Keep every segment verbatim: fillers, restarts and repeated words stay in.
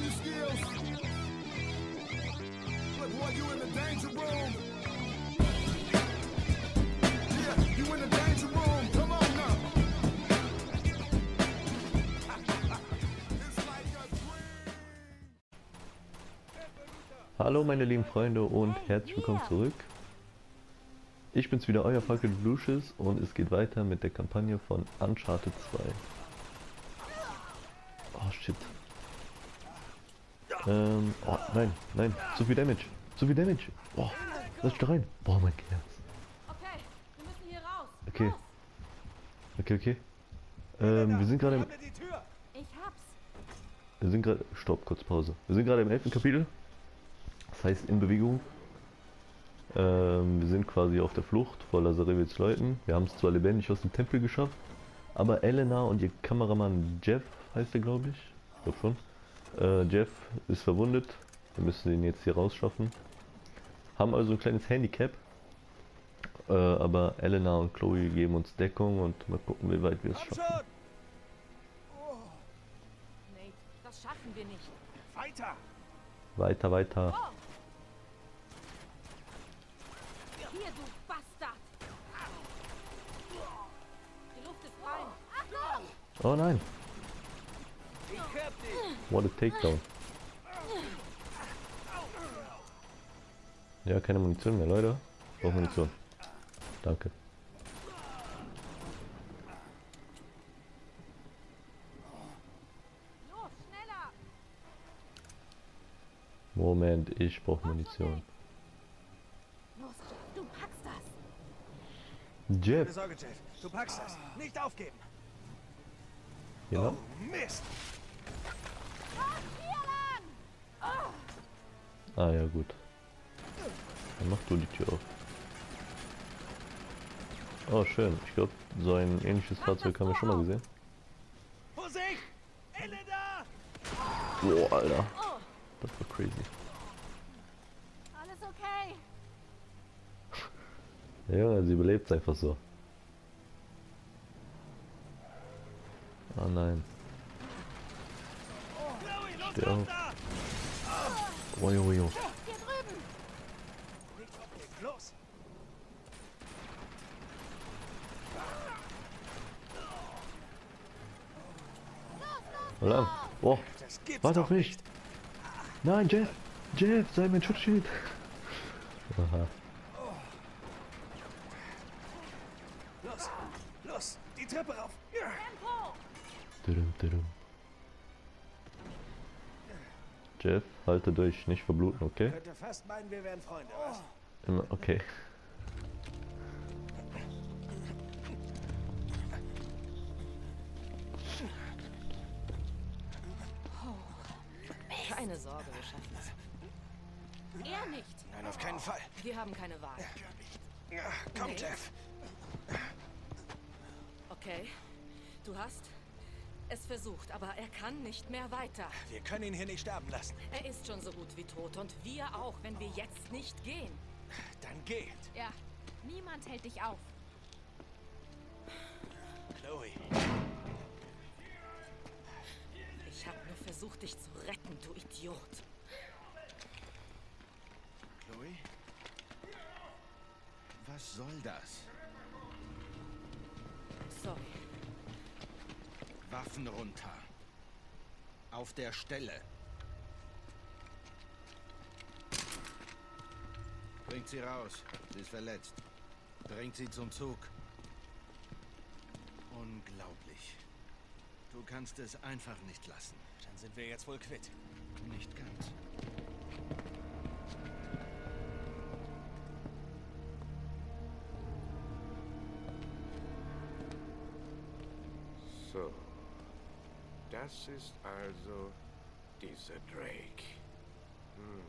sharpen your skills. Look, boy, you in the danger room. Yeah, you in the danger room. Come on now. It's like a dream. Hallo meine lieben Freunde und herzlich willkommen zurück. Ich bin's wieder, euer Falcon Lucius, und es geht weiter mit der Kampagne von Uncharted zwei. Oh shit. Ähm, oh nein, nein, zu viel Damage, zu viel Damage. Boah, lass da rein. Boah, mein Herz. Okay, wir müssen hier raus. Okay. Los. Okay, okay. Ähm, wir sind gerade im... Ich hab's. Wir sind gerade... Stopp, kurz Pause. Wir sind gerade im elften Kapitel. Das heißt in Bewegung. Ähm, wir sind quasi auf der Flucht vor Lazarevits Leuten. Wir haben es zwar lebendig aus dem Tempel geschafft, aber Elena und ihr Kameramann Jeff, heißt er glaube ich, ich glaube schon, äh, Jeff ist verwundet. Wir müssen ihn jetzt hier rausschaffen. Haben also ein kleines Handicap, äh, aber Elena und Chloe geben uns Deckung und mal gucken, wie weit wir es schaffen. Nate, das schaffen wir nicht. Weiter! Weiter, weiter. Oh. Hier, du Bastard! Die Luft ist rein. Achtung! Oh nein! What a takedown. Ja, keine Munition mehr, Leute. Ich brauche Munition. Danke. Los, schneller! Moment, ich brauche Munition. Los, du packst das! Keine Jeff! Sorge, Jeff. Du packst das. Nicht aufgeben. Genau. Oh, Mist. Los, hier lang! Oh. Ah ja, gut. Dann mach du die Tür auf. Oh, schön. Ich glaube, so ein ähnliches Fahrzeug haben wir schon mal gesehen. Vorsicht! Elena! Boah, Alter. Oh. Das war crazy. Alles okay? Ja, sie überlebt einfach so. Ah nein. Chloe, los, Steh raus auf. da! Oh, jo, jo. Hier drüben! Nicht aufgeben. Los! Hold an. Boah, Das gibt's warte doch auf mich. Nein, Jeff. Jeff, sei mein Schutzschild. Aha. Los! Los! Die Treppe rauf! Ja. Tempo! Dudum, dudum. Jeff, halte durch, nicht verbluten, okay? Könnte fast meinen, wir wären Freunde, was? Immer, okay. Keine Sorge, wir schaffen es. Er nicht. Nein, auf keinen Fall. Wir haben keine Wahl. Ja, komm, Nee. Jeff. Okay, du hast es versucht, aber er kann nicht mehr weiter. Wir können ihn hier nicht sterben lassen. Er ist schon so gut wie tot und wir auch, wenn wir jetzt nicht gehen. Dann geht. Ja, niemand hält dich auf. Chloe. Ich habe nur versucht, dich zu retten, du Idiot. Chloe? Was soll das? Sorry. Waffen runter. Auf der Stelle. Bringt sie raus. Sie ist verletzt. Bringt sie zum Zug. Unglaublich. Du kannst es einfach nicht lassen. Dann sind wir jetzt wohl quitt. Nicht ganz. So, das ist also dieser Drake. Hm.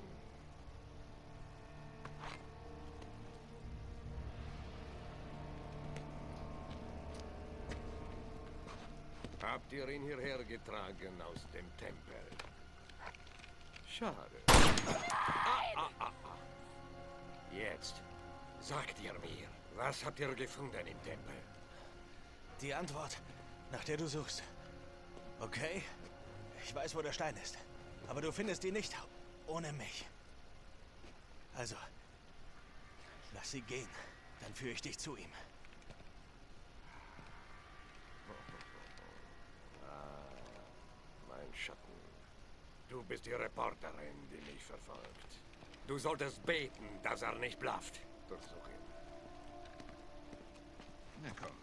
Habt ihr ihn hierher getragen aus dem Tempel? Schade. Ah, ah, ah, ah. Jetzt sagt ihr mir, was habt ihr gefunden im Tempel? Die Antwort, nach der du suchst. Okay? Ich weiß, wo der Stein ist. Aber du findest ihn nicht ohne mich. Also, lass sie gehen. Dann führe ich dich zu ihm. Mein Schatten. Du bist die Reporterin, die mich verfolgt. Du solltest beten, dass er nicht blafft. Durchsuch ihn. Na komm.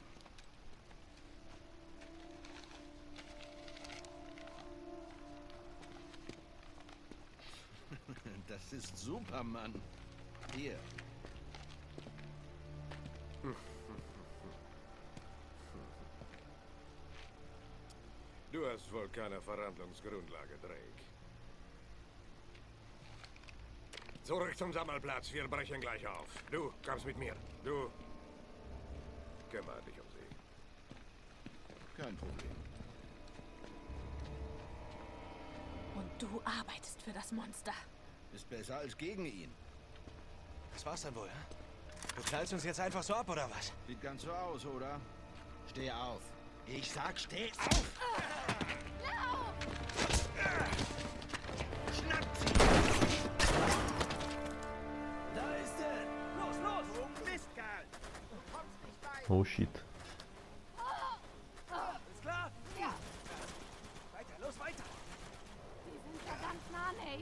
Das ist Superman. Hier. Du hast wohl keine Verhandlungsgrundlage, Drake. Zurück zum Sammelplatz. Wir brechen gleich auf. Du kommst mit mir. Du kümmere dich um sie. Kein Problem. Und du arbeitest für das Monster. Ist besser als gegen ihn. Das war's dann wohl, hä? Du knallst uns jetzt einfach so ab, oder was? Sieht ganz so aus, oder? Steh auf. Ich sag, steh auf! Schnappt sie! Da ist er! Los, los! Du Mistkerl! Oh shit. Ist klar? Ja, Weiter, los, weiter! die sind verdammt nah, Nate.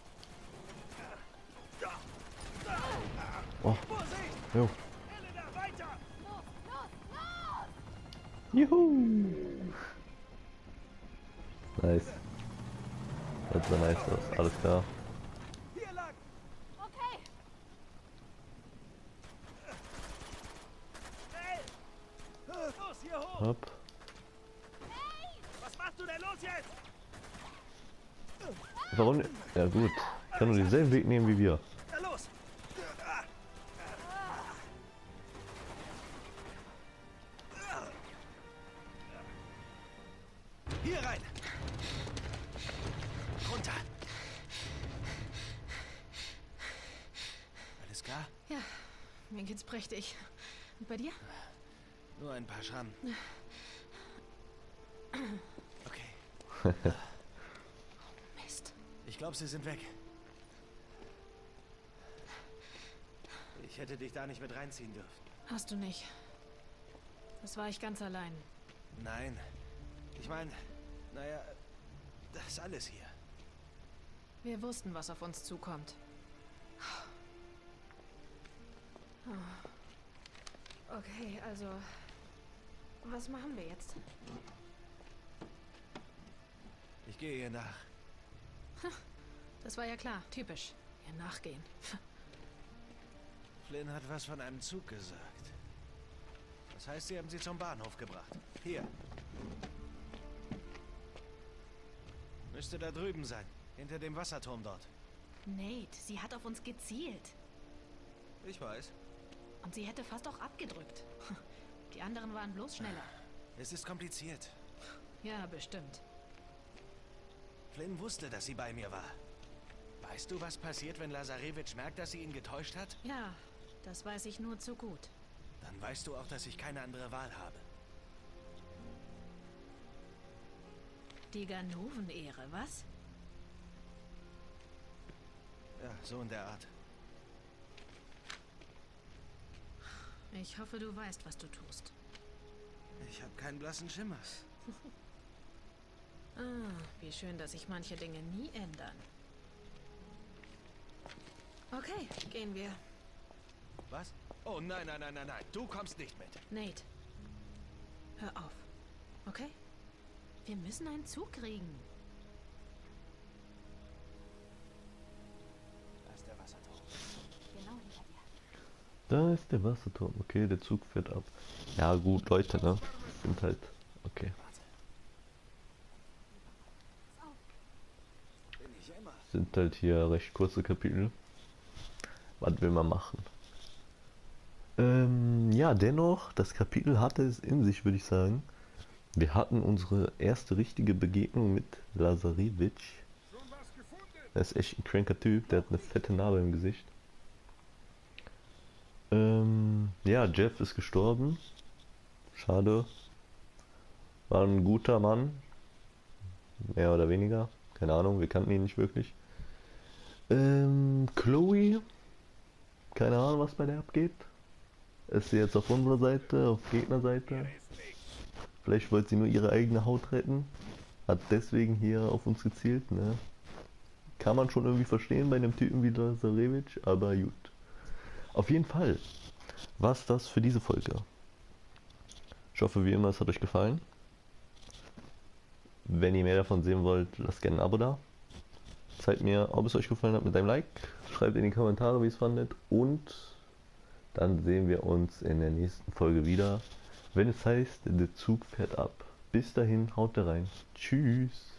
Oh, Vorsicht! jo. Elena, weiter! Los, los, los! Juhu. Nice. Das sah nice aus. Alles klar. Hier lang! Okay, Schnell! Los, hier hoch! Hopp. Was machst du denn los jetzt? Warum? Ja gut. Ich kann nur denselben Weg nehmen wie wir. Na los! Hier rein! Runter! Alles klar? Ja, mir geht's prächtig. Und bei dir? Nur ein paar Schrammen. Okay. Mist. Ich glaube, sie sind weg. Ich hätte dich da nicht mit reinziehen dürfen. Hast du nicht. Das war ich ganz allein. Nein. Ich meine, naja, das ist alles hier. Wir wussten, was auf uns zukommt. Okay, also... Was machen wir jetzt? Ich gehe ihr nach. Das war ja klar. Typisch. Ihr nachgehen. Flynn hat was von einem Zug gesagt. Das heißt, sie haben sie zum Bahnhof gebracht. Hier. Müsste da drüben sein. Hinter dem Wasserturm dort. Nate, sie hat auf uns gezielt. Ich weiß. Und sie hätte fast auch abgedrückt. Die anderen waren bloß schneller. Es ist kompliziert. Ja, bestimmt. Flynn wusste, dass sie bei mir war. Weißt du, was passiert, wenn Lazarevich merkt, dass sie ihn getäuscht hat? Ja, das weiß ich nur zu gut. Dann weißt du auch, dass ich keine andere Wahl habe. Die Ganoven-Ehre, was? Ja, so in der Art. Ich hoffe, du weißt, was du tust. Ich habe keinen blassen Schimmer. Ah, wie schön, dass sich manche Dinge nie ändern. Okay, gehen wir. Was? Oh nein, nein, nein, nein, nein. Du kommst nicht mit. Nate, hör auf. Okay? Wir müssen einen Zug kriegen. Da ist der Wasserturm. genau hinter dir. Da ist der Wasserturm. Okay, der Zug fährt ab. Ja gut, Leute, ne? Sind halt... Okay. Bin ich immer. Sind halt hier recht kurze Kapitel. Was will man machen? Ähm, ja, dennoch, das Kapitel hatte es in sich, würde ich sagen. Wir hatten unsere erste richtige Begegnung mit Lazarevich. Er ist echt ein cranker Typ, der hat eine fette Narbe im Gesicht. Ähm, ja, Jeff ist gestorben. Schade. War ein guter Mann. Mehr oder weniger. Keine Ahnung, wir kannten ihn nicht wirklich. Ähm, Chloe. Keine Ahnung, was bei der abgeht. Ist sie jetzt auf unserer Seite, auf Gegnerseite? Vielleicht wollte sie nur ihre eigene Haut retten. Hat deswegen hier auf uns gezielt, ne? Kann man schon irgendwie verstehen bei einem Typen wie Lazarevic, aber gut. Auf jeden Fall war's das für diese Folge. Ich hoffe wie immer, es hat euch gefallen. Wenn ihr mehr davon sehen wollt, lasst gerne ein Abo da. Zeigt mir, ob es euch gefallen hat mit einem Like. Schreibt in die Kommentare, wie ihr es fandet. Und dann sehen wir uns in der nächsten Folge wieder, wenn es heißt, der Zug fährt ab. Bis dahin, haut da rein. Tschüss.